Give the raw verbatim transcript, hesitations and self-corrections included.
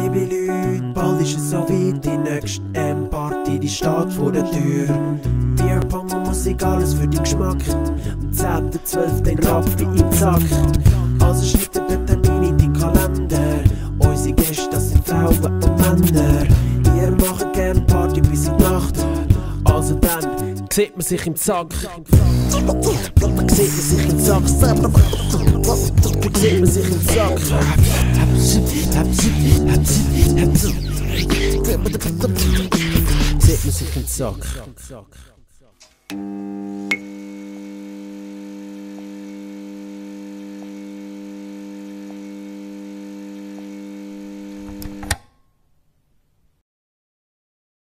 liebe Leute, bald ist es so weit, die nächste M-Party, die steht vor der Tür. Bierpong und Musik, alles für den Geschmack. Am zehnten zwölften den Rappi im Zack. Also schreibt ihr den Termin in die Kalender. Unsere Gäste, das sind Frauen und Männer. Wir machen gern Party bis in die Nacht. Also dann sieht man sich im Zack. Sieht man sich im Zack. Sieht man sich im Zack. Sieht man sich im Zack.